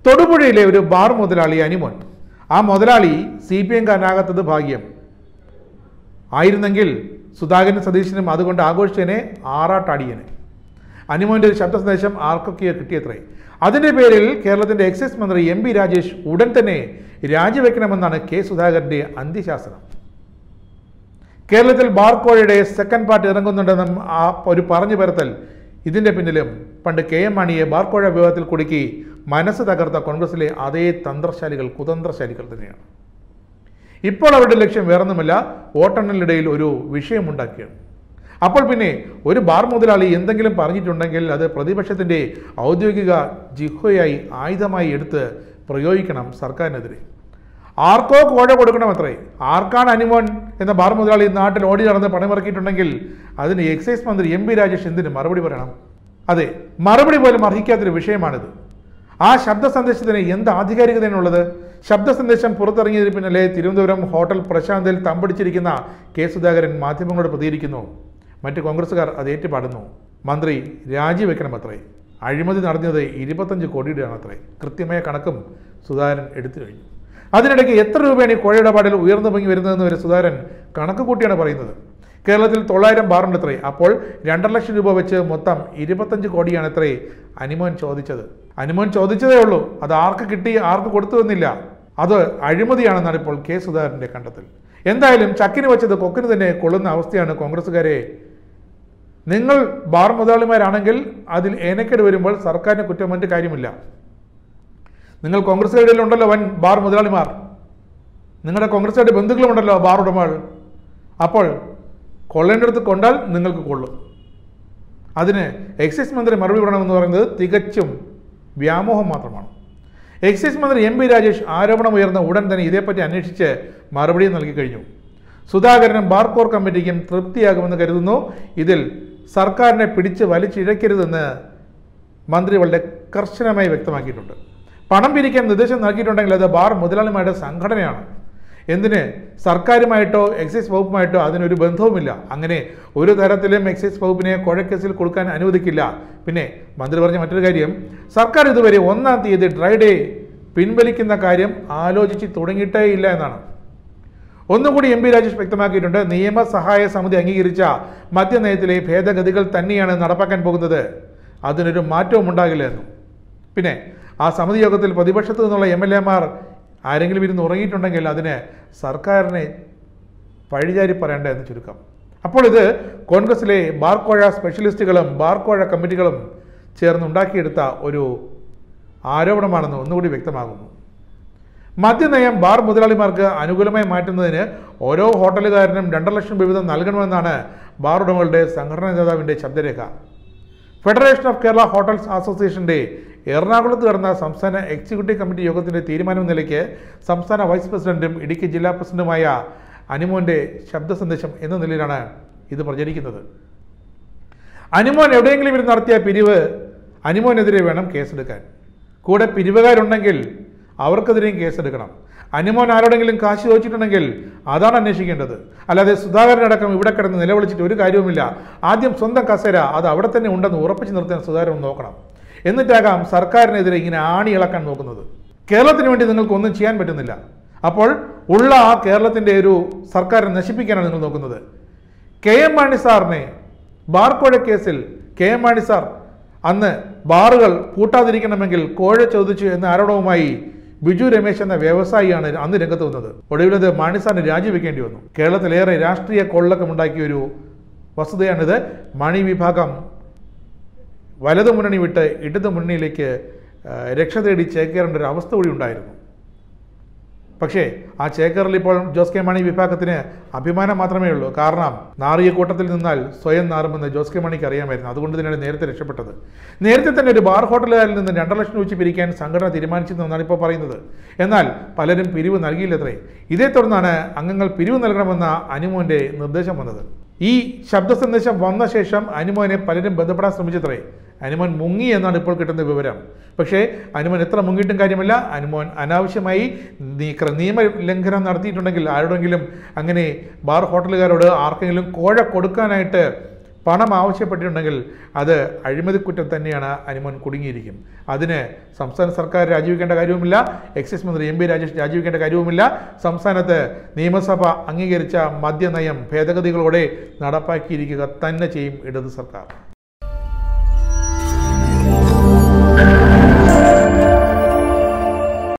തൊടുപുഴയിലെ ഒരു ബാർ മുതലാളി അനിമോൻ. ആ മുതലാളി CPM കാരനാകാത്തത് ഭാഗ്യം. ആയിരുന്നെങ്കിൽ സുധാകരൻ സതീശനും അതുകൊണ്ട് ആഘോഷിച്ചതിനെ ആറാട്ടാടിയനെ. അനിമോൻ്റെ ഒരു ശബ്ദ സന്ദേശം ആർക്കൊക്കെയോ കിട്ടിയത്രേ. അതിൻ്റെ പേരിൽ കേരളത്തിൻ്റെ എക്സൈസ് മന്ത്രി MP രാജേഷ് ഉടൻ തന്നെ രാജിവെക്കണമെന്നാണ് K. സുധാകരൻ്റെ അന്ത്യശാസനം. കേരളത്തിൽ ബാർക്കോഴയുടെ സെക്കൻഡ് പാർട്ട് ഇറങ്ങുന്നുണ്ടെന്നും ആ ഒരു പറഞ്ഞു പരത്തൽ ഇതിൻ്റെ പിന്നിലും പണ്ട് KM മാണിയെ ബാർക്കോഴ വിവാദത്തിൽ കുടുക്കി മനസ്സ് തകർത്ത കോൺഗ്രസിലെ അതേ കുതന്ത്രശാലികൾ തന്നെയാണ്. ഇപ്പോൾ അവരുടെ ലക്ഷ്യം വേറൊന്നുമല്ല, വോട്ടെണ്ണലിനിടയിൽ ഒരു വിഷയമുണ്ടാക്കിയാണ്. അപ്പോൾ പിന്നെ ഒരു ബാർ മുതലാളി എന്തെങ്കിലും പറഞ്ഞിട്ടുണ്ടെങ്കിൽ അത് പ്രതിപക്ഷത്തിൻ്റെ ഔദ്യോഗിക ജിഹ്വയായി ആയുധമായി എടുത്ത് പ്രയോഗിക്കണം സർക്കാരിനെതിരെ. ആർക്കോ കോഴ കൊടുക്കണമത്രേ. ആർക്കാണ് അനിമോൻ എന്ന ബാർ മുതലാളി നാട്ടിൽ ഓടി നടന്ന് പണമിറക്കിയിട്ടുണ്ടെങ്കിൽ അതിന് എക്സൈസ് മന്ത്രി MP രാജേഷ് എന്തിന് മറുപടി പറയണം? അതെ, മറുപടി പോലും അർഹിക്കാത്തൊരു വിഷയമാണിത്. ആ ശബ്ദ സന്ദേശത്തിന് എന്ത് ആധികാരികതയാണുള്ളത്? ശബ്ദ സന്ദേശം പുറത്തിറങ്ങിയതിന് പിന്നാലെ തിരുവനന്തപുരം ഹോട്ടൽ പ്രശാന്തിൽ തമ്പടിച്ചിരിക്കുന്ന K. സുധാകരൻ മാധ്യമങ്ങളോട് പ്രതികരിക്കുന്നു. മറ്റ് കോൺഗ്രസ്സുകാർ അത് ഏറ്റുപാടുന്നു. മന്ത്രി രാജിവെക്കണമത്രേ. അഴിമതി നടന്നത് 25 കോടിയുടെയാണത്രേ. കൃത്യമായ കണക്കും സുധാകരൻ എടുത്തു കഴിഞ്ഞു. അതിനിടയ്ക്ക് എത്ര രൂപയാണ് ഈ കോഴയിടപാടിൽ ഉയർന്നു പൊങ്ങി വരുന്നതെന്ന് വരെ സുധാകരൻ കണക്ക് കൂട്ടിയാണ് പറയുന്നത്. കേരളത്തിൽ 900 ബാറുണ്ടത്രേ. അപ്പോൾ 2.5 ലക്ഷം രൂപ വെച്ച് മൊത്തം 25 കോടിയാണത്രേ അനിമോൻ ചോദിച്ചത്. അനിമോൻ ചോദിച്ചതേ ഉള്ളൂ, അത് ആർക്ക് കിട്ടി ആർക്ക് കൊടുത്തു എന്നില്ല. അത് അഴിമതിയാണെന്നാണ് ഇപ്പോൾ K. സുധാകരൻ്റെ കണ്ടെത്തൽ. എന്തായാലും ചക്കിന് വെച്ചത് കൊക്കിന് തന്നെ കൊള്ളുന്ന അവസ്ഥയാണ് കോൺഗ്രസ്സുകാരെ. നിങ്ങൾ ബാർ മുതലാളിമാരാണെങ്കിൽ അതിൽ ഏനക്കേട് വരുമ്പോൾ സർക്കാരിന് കുറ്റം പറഞ്ഞിട്ട് കാര്യമില്ല. നിങ്ങൾ കോൺഗ്രസ്സുകാരുടെ ഉണ്ടല്ലോ വൻ ബാർ മുതലാളിമാർ, നിങ്ങളുടെ കോൺഗ്രസ്സുകാരുടെ ബന്ധുക്കളുമുണ്ടല്ലോ ബാർ ഉടമകൾ. അപ്പോൾ കൊള്ളേണ്ടടുത്ത് കൊണ്ടാൽ നിങ്ങൾക്ക് കൊള്ളും. അതിന് എക്സൈസ് മന്ത്രി മറുപടി പറയണമെന്ന് പറയുന്നത് തികച്ചും വ്യാമോഹം മാത്രമാണ്. എക്സൈസ് മന്ത്രി MP രാജേഷ് ആരോപണം ഉയർന്ന ഉടൻ തന്നെ ഇതേപ്പറ്റി അന്വേഷിച്ച് മറുപടി നൽകി കഴിഞ്ഞു. സുധാകരനും ബാർ കോർ കമ്മിറ്റിക്കും തൃപ്തിയാകുമെന്ന് കരുതുന്നു. ഇതിൽ സർക്കാരിനെ പിടിച്ച് വലിച്ചിഴക്കരുതെന്ന് മന്ത്രി വളരെ കർശനമായി വ്യക്തമാക്കിയിട്ടുണ്ട്. പണം പിരിക്കാൻ നിർദ്ദേശം നൽകിയിട്ടുണ്ടെങ്കിൽ അത് ബാർ മുതലാളിമാരുടെ സംഘടനയാണ്. എന്തിന് സർക്കാരുമായിട്ടോ എക്സൈസ് വകുപ്പുമായിട്ടോ അതിനൊരു ബന്ധവുമില്ല. അങ്ങനെ ഒരു തരത്തിലും എക്സൈസ് വകുപ്പിനെ കോഴക്കേസിൽ കൊടുക്കാൻ അനുവദിക്കില്ല. പിന്നെ മന്ത്രി പറഞ്ഞ മറ്റൊരു കാര്യം, സർക്കാർ ഇതുവരെ 1-ാം തീയതി ഡ്രൈ ഡേ പിൻവലിക്കുന്ന കാര്യം ആലോചിച്ച് തുടങ്ങിയിട്ടേ ഇല്ല എന്നാണ്. ഒന്നുകൂടി MP രാജേഷ് വ്യക്തമാക്കിയിട്ടുണ്ട്. നിയമസഹായ സമിതി അംഗീകരിച്ച മദ്യനയത്തിലെ ഭേദഗതികൾ തന്നെയാണ് നടപ്പാക്കാൻ പോകുന്നത്. അതിനൊരു മാറ്റവും ഉണ്ടാകില്ല എന്നും. പിന്നെ ആ സമിതി യോഗത്തിൽ പ്രതിപക്ഷത്തു നിന്നുള്ള MLA മാർ ആരെങ്കിലും ഇരുന്ന് ഉറങ്ങിയിട്ടുണ്ടെങ്കിൽ അതിന് സർക്കാരിനെ പഴിചാരി പറയേണ്ട എന്ന് ചുരുക്കം. അപ്പോൾ ഇത് കോൺഗ്രസിലെ ബാർക്കോഴ സ്പെഷ്യലിസ്റ്റുകളും ബാർക്കോഴ കമ്മിറ്റികളും ചേർന്നുണ്ടാക്കിയെടുത്ത ഒരു ആരോപണമാണെന്ന് ഒന്നുകൂടി വ്യക്തമാകുന്നു. മദ്യനയം ബാർ മുതലാളിമാർക്ക് അനുകൂലമായി മാറ്റുന്നതിന് ഓരോ ഹോട്ടലുകാരനും 2.5 ലക്ഷം രൂപ വീതം നൽകണമെന്നാണ് ബാർ ഉടമകളുടെ സംഘടനാ നേതാവിൻ്റെ ശബ്ദരേഖ. ഫെഡറേഷൻ ഓഫ് കേരള ഹോട്ടൽസ് അസോസിയേഷൻ്റെ എറണാകുളത്ത് നടന്ന സംസ്ഥാന എക്സിക്യൂട്ടീവ് കമ്മിറ്റി യോഗത്തിൻ്റെ തീരുമാനം നിലയ്ക്ക് സംസ്ഥാന വൈസ് പ്രസിഡന്റും ഇടുക്കി ജില്ലാ പ്രസിഡന്റുമായ അനിമോൻ്റെ ശബ്ദ സന്ദേശം എന്ന നിലയിലാണ് ഇത് പ്രചരിക്കുന്നത്. അനിമോൻ എവിടെയെങ്കിലും ഇരുന്ന് നടത്തിയ പിരിവ് അനിമോനെതിരെ വേണം കേസെടുക്കാൻ. കൂടെ പിരിവുകാരുണ്ടെങ്കിൽ അവർക്കെതിരെയും കേസെടുക്കണം. അനിമോൻ ആരോടെങ്കിലും കാശ് ചോദിച്ചിട്ടുണ്ടെങ്കിൽ അതാണ് അന്വേഷിക്കേണ്ടത്. അല്ലാതെ സുധാകരനടക്കം ഇവിടെ കിടന്ന് നിലവിളിച്ചിട്ട് ഒരു കാര്യവുമില്ല. ആദ്യം സ്വന്തം കസേര അത് അവിടെ തന്നെ ഉണ്ടെന്ന് ഉറപ്പിച്ച് നിർത്താൻ സുധാകരൻ നോക്കണം. എന്നിട്ടാകാം സർക്കാരിനെതിരെ ഇങ്ങനെ ആണി ഇളക്കാൻ നോക്കുന്നത്. കേരളത്തിന് വേണ്ടി നിങ്ങൾക്കൊന്നും ചെയ്യാൻ പറ്റുന്നില്ല. അപ്പോൾ ഉള്ള ആ കേരളത്തിൻ്റെ ഒരു സർക്കാരിനെ നശിപ്പിക്കാനാണ് നിങ്ങൾ നോക്കുന്നത്. KM മാണി സാറിനെ ബാർക്കോഴ കേസിൽ KM മാണി സാർ അന്ന് ബാറുകൾ പൂട്ടാതിരിക്കണമെങ്കിൽ കോഴ ചോദിച്ചു എന്ന ആരോപണവുമായി ബിജു രമേശ് എന്ന വ്യവസായിയാണ് അന്ന് രംഗത്ത് വന്നത്. ഒടുവിലത് മാണി സാറിന് രാജിവെക്കേണ്ടി വന്നു. കേരളത്തിലേറെ രാഷ്ട്രീയ കൊള്ളക്കമുണ്ടാക്കിയ ഒരു വസ്തുതയാണിത്. മാണി വിഭാഗം വലതു മുന്നണി വിട്ട് ഇടതു മുന്നണിയിലേക്ക് രക്ഷ തേടി ചേക്കേറേണ്ട ഒരു അവസ്ഥ കൂടി ഉണ്ടായിരുന്നു. പക്ഷേ ആ ചേക്കേറിൽ ഇപ്പോൾ ജോസ് കെ മാണി വിഭാഗത്തിന് അഭിമാനം മാത്രമേ ഉള്ളൂ. കാരണം നാറിയ കൂട്ടത്തിൽ നിന്നാൽ സ്വയം നാറുമെന്ന് ജോസ് കെ മാണിക്ക് അറിയാമായിരുന്നു. അതുകൊണ്ട് തന്നെയാണ് നേരത്തെ രക്ഷപ്പെട്ടത്. നേരത്തെ തന്നെ ഒരു ബാർ ഹോട്ടലുകാരിൽ നിന്ന് 2.5 ലക്ഷം വെച്ച് പിരിക്കാൻ സംഘടന തീരുമാനിച്ചതെന്നാണ് ഇപ്പോൾ പറയുന്നത്. എന്നാൽ പലരും പിരിവ് നൽകിയില്ലത്രേ. ഇതേ തുടർന്നാണ് അംഗങ്ങൾ പിരിവ് നൽകണമെന്ന അനിമോൻ്റെ നിർദ്ദേശം വന്നത്. ഈ ശബ്ദ സന്ദേശം വന്ന ശേഷം അനിമോനെ പലരും ബന്ധപ്പെടാൻ ശ്രമിച്ചത്രേ. അനിമോൻ മുങ്ങി എന്നാണ് ഇപ്പോൾ കിട്ടുന്ന വിവരം. പക്ഷേ അനിമോൻ എത്ര മുങ്ങിയിട്ടും കാര്യമില്ല. അനിമോൻ അനാവശ്യമായി നിയമലംഘനം നടത്തിയിട്ടുണ്ടെങ്കിൽ ആരോടെങ്കിലും അങ്ങനെ ബാർ ഹോട്ടലുകാരോട് ആർക്കെങ്കിലും കോഴ കൊടുക്കാനായിട്ട് പണം ആവശ്യപ്പെട്ടിട്ടുണ്ടെങ്കിൽ അത് അഴിമതിക്കുറ്റം തന്നെയാണ് അനുമോൻ കുടുങ്ങിയിരിക്കും. അതിന് സംസ്ഥാന സർക്കാർ രാജിവെക്കേണ്ട കാര്യവുമില്ല, എക്സൈസ് മന്ത്രി MP രാജേഷ് രാജിവെക്കേണ്ട കാര്യവുമില്ല. സംസ്ഥാനത്ത് നിയമസഭ അംഗീകരിച്ച മദ്യനയം ഭേദഗതികളോടെ നടപ്പാക്കിയിരിക്കുക തന്നെ ചെയ്യും ഇടത് സർക്കാർ.